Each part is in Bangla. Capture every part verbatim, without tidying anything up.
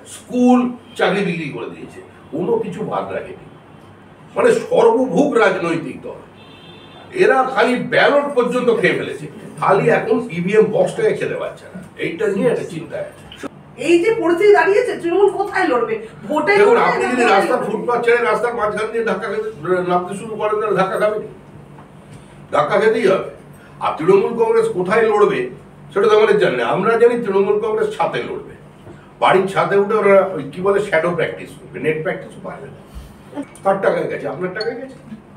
স্কুল চাকরি বিক্রি করে দিয়েছে, কোনো কিছু বাদ রাখেনি। মানে সর্বভোগ রাজনৈতিক দল, এরা খালি ব্যালট পর্যন্ত খেয়ে ফেলেছে, খালি এখন ইভিএম বক্সটাকে খেতে পারছে না। এইটা নিয়ে একটা চিন্তা আছে। এই যে পরিস্থিতি দাঁড়িয়েছে, তৃণমূল কোথায় লড়বে? ভোটে দেখুন, আপনি যদি রাস্তার ফুটপাথ ছেড়ে রাস্তার মাঝখান দিয়ে ধাক্কা খেতে নামতে শুরু করেন, তাহলে ধাক্কা খাবেন, ধাক্কা খেতেই হবে। আর তৃণমূল কংগ্রেস কোথায় লড়বে সেটা তো আমাদের জানি না। আমরা জানি তৃণমূল কংগ্রেস ছাদে লড়বে, বাড়ির ছাদে উঠে ওরা ওই কি বলে শ্যাডো প্র্যাকটিস করবে, নেট প্র্যাকটিসও পারবে না। কার টাকায় গেছে? আপনার টাকায় গেছে।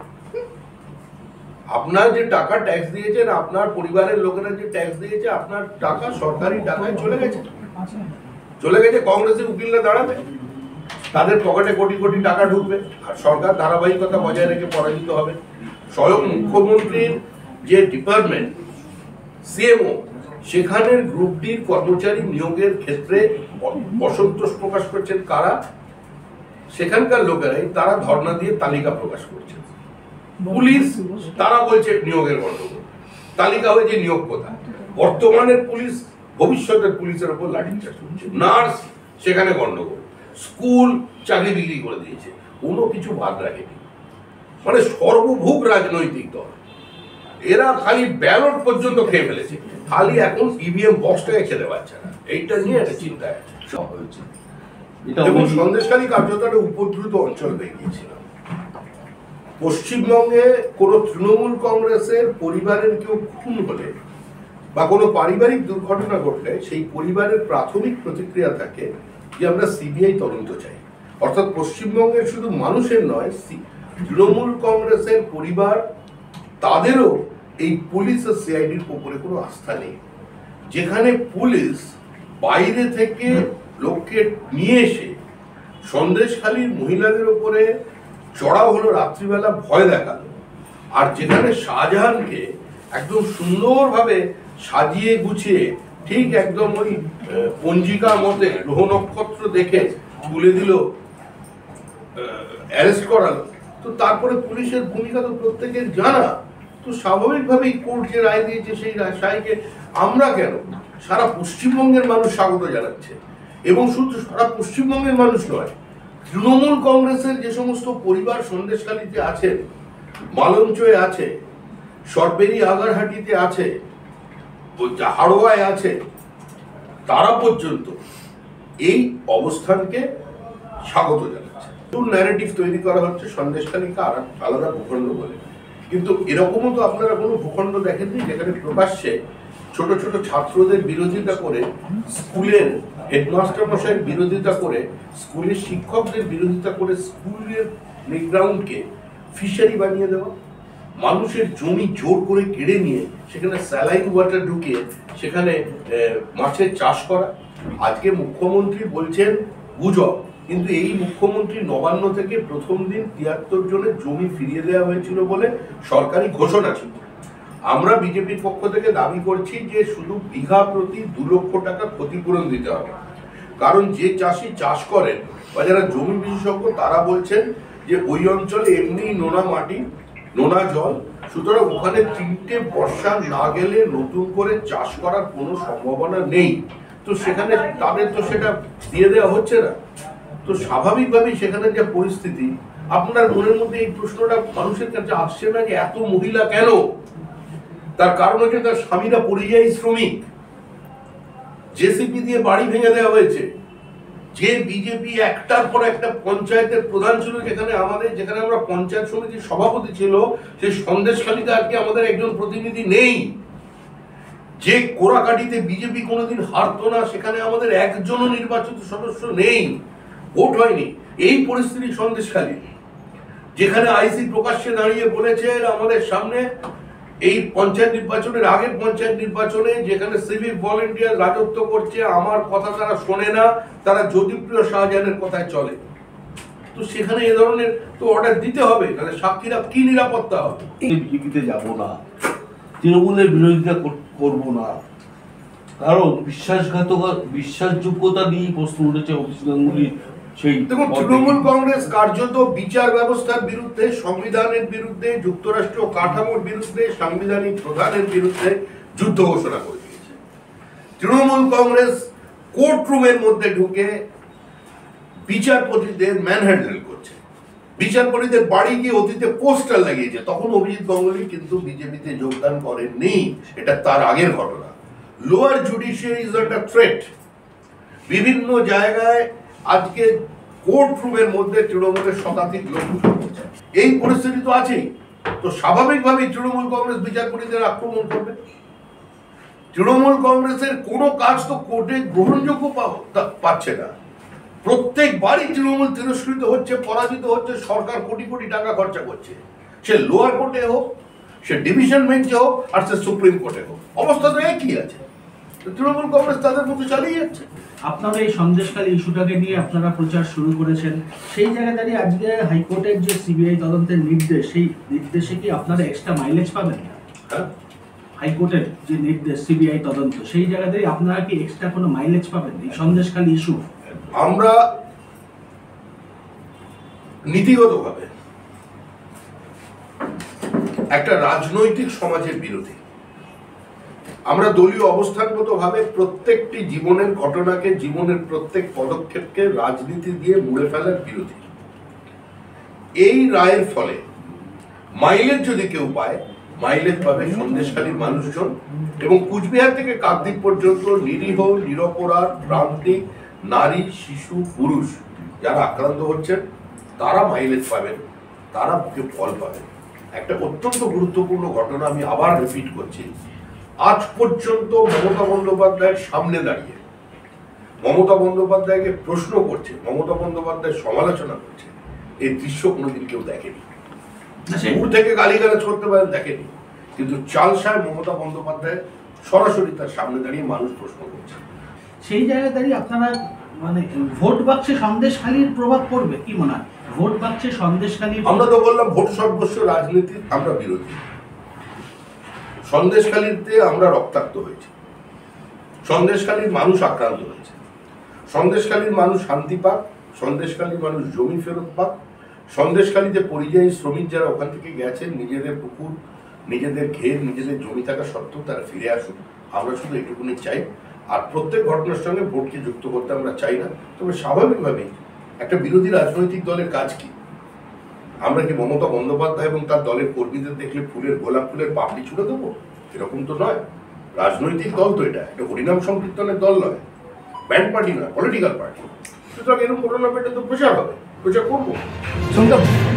আপনার যে টাকা ট্যাক্স দিয়েছেন, আপনার পরিবারের লোকেরা যে ট্যাক্স দিয়েছে, আপনার টাকা সরকারি টাকায় চলে গেছে, চলে গেছে। কংগ্রেসের উকিলরা দাঁড়াবে, তাদের পকেটে কোটি কোটি টাকা ঢুকবে, আর সরকার ধারাবাহিকতা বজায় রেখে পরাজিত হবে। স্বয়ং মুখ্যমন্ত্রীর যে ডিপার্টমেন্ট সিএমও, সেখানের গ্রুপ ডির কর্মচারী নিয়োগের ক্ষেত্রে অসন্তোষ প্রকাশ করছেন কারা? সেখানকার লোকেরাই। তারা ধর্ণা দিয়ে তালিকা প্রকাশ করছে। পুলিশ তারা বলছে নিয়োগের গন্ডগোল, তালিকা হয়েছে নিয়োগ কোথায়? বর্তমানের পুলিশ ভবিষ্যতের পুলিশের উপর লাঠিচার্জ করছে। নার্স সেখানে গন্ডগোল, স্কুল চাকরি বিক্রি করে দিয়েছে, কোনো কিছু বাদ রাখেনি। মানে সর্বভোগ রাজনৈতিক দল, এরা খালি ব্যালট পর্যন্ত খেয়ে ফেলেছে, খালি এখন ইভিএম বক্সটাকে খেতে পারছে না। এইটা নিয়ে একটা চিন্তা আছে। এবং সন্দেশখালী কার্যত একটা উপদ্রুত অঞ্চল হয়ে গিয়েছিল। পশ্চিমবঙ্গে কোনো তৃণমূল কংগ্রেসের পরিবারের কেউ খুন হলে বা কোনো পারিবারিক দুর্ঘটনা ঘটলে সেই পরিবারের প্রাথমিক প্রতিক্রিয়া থাকে যে আমরা সিবিআই তদন্ত চাই। অর্থাৎ পশ্চিমবঙ্গের শুধু মানুষের নয়, তৃণমূল কংগ্রেসের পরিবার তাদেরও এই পুলিশ আর সিআইডির উপরে কোনো আস্থা নেই। যেখানে পুলিশ বাইরে থেকে লোককে নিয়ে এসে সন্দেশখালীর মহিলাদের উপরে চড়াও হলো, রাত্রিবেলা ভয় দেখালো, আর যেখানে শাহজাহানকে একদম সুন্দরভাবে সাজিয়ে গুছিয়ে ঠিক একদম ওই পঞ্জিকা মতে গ্রহ নক্ষত্র দেখে তুলে দিল, অ্যারেস্ট করালো, তো তারপরে পুলিশের ভূমিকা তো প্রত্যেকের জানা। তো স্বাভাবিকভাবেই কোর্ট যে রায় দিয়েছে সেই রায়কে আমরা কেন, সারা পশ্চিমবঙ্গের মানুষ স্বাগত জানাচ্ছে। এবং শুধু সারা পশ্চিমবঙ্গের মানুষ নয়, তৃণমূল কংগ্রেসের যে সমস্ত পরিবার সন্দেশখালীতে আছে, মালঞ্চয়ে আছে, সরবেরি আগারহাটিতে আছে, হাড়োয়ায় আছে, তারা পর্যন্ত এই অবস্থানকে স্বাগত জানাচ্ছে। ন্যারেটিভ তৈরি করা হচ্ছে সন্দেশখালীকে আর আলাদা ভূখণ্ড বলে, কিন্তু এরকমও তো আপনারা কোনো ভূখণ্ড দেখেননি যেখানে প্রকাশ্যে ছোট ছোট ছাত্রদের বিরোধিতা করে, স্কুলের হেডমাস্টার মশাইয়ের বিরোধিতা করে, স্কুলের শিক্ষকদের বিরোধিতা করে স্কুলের প্লেগ্রাউন্ডকে ফিশারি বানিয়ে দেওয়া, মানুষের জমি জোর করে কেড়ে নিয়ে সেখানে স্যালাইন ওয়াটার ঢুকিয়ে সেখানে মাছের চাষ করা। আজকে মুখ্যমন্ত্রী বলছেন গুজব, কিন্তু এই মুখ্যমন্ত্রী নবান্ন থেকে প্রথম দিন তিয়াত্তর জনের জমি ফিরিয়ে দেওয়া হয়েছিল বলে সরকারি ঘোষণা ছিল। আমরা বিজেপির পক্ষ থেকে দাবি করছি যে শুধু বিঘা প্রতি দু লক্ষ টাকা ক্ষতিপূরণ দিতে হবে, কারণ যে চাষি চাষ করেন বা যারা জমি বিশেষজ্ঞ তারা বলছেন যে ওই অঞ্চলে এমনি নোনা মাটি, নোনা জল, সুতরাং ওখানে তিনটে বর্ষা না গেলে নতুন করে চাষ করার কোনো সম্ভাবনা নেই। তো সেখানে তাদের তো সেটা দিয়ে দেওয়া হচ্ছে না। তো স্বাভাবিকভাবেই সেখানে যে পরিস্থিতি, আপনার মনের মধ্যে এই প্রশ্নটা মানুষের কাছে আসছে না যে এত মহিলা কেন? তার কারণ হচ্ছে তার স্বামীরা পরিযায়ী শ্রমিক, জেসিপি দিয়ে বাড়ি ভেঙে দেওয়া হয়েছে। যে বিজেপি একটার পর একটা পঞ্চায়েতের প্রধান ছিল, যেখানে আমাদের যেখানে আমরা পঞ্চায়েত সমিতির সভাপতি ছিল, সেই সন্দেশখালীতে আজকে আমাদের একজন প্রতিনিধি নেই। যে কোরাকাটিতে বিজেপি কোনোদিন হারতো না, সেখানে আমাদের একজনও নির্বাচিত সদস্য নেই, ভোট হয়নি। এই পরিস্থিতি সন্দেশখালী, যেখানে আইসি প্রকাশ্যে দাঁড়িয়ে বলেছে আমাদের সামনে এই পঞ্চায়েত নির্বাচনের আগের পঞ্চায়েত নির্বাচনে যেখানে সিভিক ভলেন্টিয়ার রাজত্ব করছে, আমার কথা তারা শোনে না, তারা জ্যোতিপ্রিয় শাহজাহানের কথায় চলে। তো সেখানে এ ধরনের তো অর্ডার দিতে হবে, তাহলে সাক্ষীরা কি নিরাপত্তা হবে? বিজেপিতে যাব না, তৃণমূলের বিরোধিতা করব না, কারণ বিশ্বাসঘাতকতা বিশ্বাসযোগ্যতা নিয়ে প্রশ্ন উঠেছে অভিষেক গাঙ্গুলির। সেই দেখুন, তৃণমূল কংগ্রেস কার্যত বিচার ব্যবস্থার বিরুদ্ধে, সংবিধানের বিরুদ্ধে, যুক্তরাষ্ট্রীয় কাঠামোর বিরুদ্ধে, সাংবিধানিক প্রধানের বিরুদ্ধে যুদ্ধ ঘোষণা করে দিয়েছে। তৃণমূল কংগ্রেস কোর্ট রুমের মধ্যে ঢুকে বিচারপতিদের ম্যানহ্যান্ডেল করছে, বিচারপতিদের বাড়ি গিয়ে অতীতে পোস্টার লাগিয়েছে। তখন অভিজিৎ গাঙ্গুলি কিন্তু বিজেপিতে যোগদান করেননি, এটা তার আগের ঘটনা। Lower judiciary is under threat. বিভিন্ন জায়গায় আজকে কোর্ট রুমের মধ্যে তৃণমূলের শতাধিক লোক ঢুকে পড়ছে। এই পরিস্থিতি তো আছেই। তো স্বাভাবিকভাবেই তৃণমূল কংগ্রেস বিচারপতিদের আক্রমণ করবে। তৃণমূল কংগ্রেসের কোনো কাজ তো কোর্টে গ্রহণযোগ্য পাচ্ছে না। প্রত্যেকবারই তৃণমূল তিরস্কৃত হচ্ছে, পরাজিত হচ্ছে, সরকার কোটি কোটি টাকা খরচা করছে। সে লোয়ার কোর্টে হোক, সে ডিভিশন বেঞ্চে হোক, আর সে সুপ্রিম কোর্টে হোক, অবস্থা তো একই আছে। তৃণমূল কংগ্রেস তাদের মতো চালিয়ে যাচ্ছে। আপনারা এই সন্দেশখালী ইস্যুটাকে নিয়ে আপনারা প্রচার শুরু করেছেন, সেই জায়গায় দাঁড়িয়ে আজকে হাইকোর্টের যে সিবিআই তদন্তের নির্দেশ, সেই নির্দেশে কি আপনারা এক্সট্রা মাইলেজ পাবেন না? হ্যাঁ, হাইকোর্টের যে নির্দেশ সিবিআই তদন্ত, সেই জায়গা দাঁড়িয়ে আপনারা কি এক্সট্রা কোনো মাইলেজ পাবেন এই সন্দেশখালী ইস্যু? আমরা নীতিগতভাবে একটা রাজনৈতিক সমাজের বিরোধী। আমরা দলীয় অবস্থানগতভাবে প্রত্যেকটি জীবনের ঘটনাকে, জীবনের প্রত্যেক পদক্ষেপকে রাজনীতি দিয়ে মুড়ে ফেলার বিরোধী। এই রায়ের ফলে মাইলেজ যদি কেউ পায়, মাইলেজ পাবে সন্দেশখালীর মানুষজন এবং কুচবিহার থেকে কাকদ্বীপ পর্যন্ত নিরীহ, নিরপরাধ, প্রান্তিক নারী, শিশু, পুরুষ যারা আক্রান্ত হচ্ছেন তারা মাইলেজ পাবেন, তারা ফল পাবেন। একটা অত্যন্ত গুরুত্বপূর্ণ ঘটনা আমি আবার রিপিট করছি। আজ পর্যন্ত মমতা বন্দ্যোপাধ্যায়ের সামনে দাঁড়িয়ে মমতা বন্দ্যোপাধ্যায়কে প্রশ্ন করছে, মমতা বন্দ্যোপাধ্যায়ের সমালোচনা করছে, এই দৃশ্য কোনোদিন কেউ দেখেনি। দূর থেকে গালিগালাজ করতে পারেন, দেখেনি, কিন্তু চালসায় মমতা বন্দ্যোপাধ্যায় সরাসরি তার সামনে দাঁড়িয়ে মানুষ প্রশ্ন করছে। সেই জায়গায় দাঁড়িয়ে আপনারা মানে ভোট বাক্সে সন্দেশখালীর প্রভাব পড়বে কি মনে হয়? ভোট বাক্সে সন্দেশখালী, আমরা তো বললাম ভোট সর্বস্ব রাজনীতির আমরা বিরোধী। সন্দেশখালীতে আমরা রক্তাক্ত হয়েছি, সন্দেশখালীর মানুষ আক্রান্ত হয়েছে, সন্দেশখালীর মানুষ শান্তি পাক, সন্দেশখালীর মানুষ জমি ফেরত পাক, সন্দেশখালীতে পরিযায়ী শ্রমিক যারা ওখান থেকে গেছেন, নিজেদের পুকুর, নিজেদের ঘের, নিজেদের জমি থাকা সত্ত্বেও তারা ফিরে আসুন। আমরা শুধু এটুকুনি চাই। আর প্রত্যেক ঘটনার সঙ্গে ভোটকে যুক্ত করতে আমরা চাই না। তবে স্বাভাবিকভাবেই একটা বিরোধী রাজনৈতিক দলের কাজ কি? আমরা কি মমতা বন্দ্যোপাধ্যায় এবং তার দলের কর্মীদের দেখলে ফুলের, গোলাপ ফুলের পাপড়ি ছুড়ে দেবো? এরকম তো নয়। রাজনৈতিক দল তো এটা, এটা হরিনাম সংকীর্তনের দল নয়, ব্যান্ড পার্টি নয়, পলিটিক্যাল পার্টি। সুতরাং এরকম ঘটনা পেটে তো প্রচার হবে, প্রচার করবো।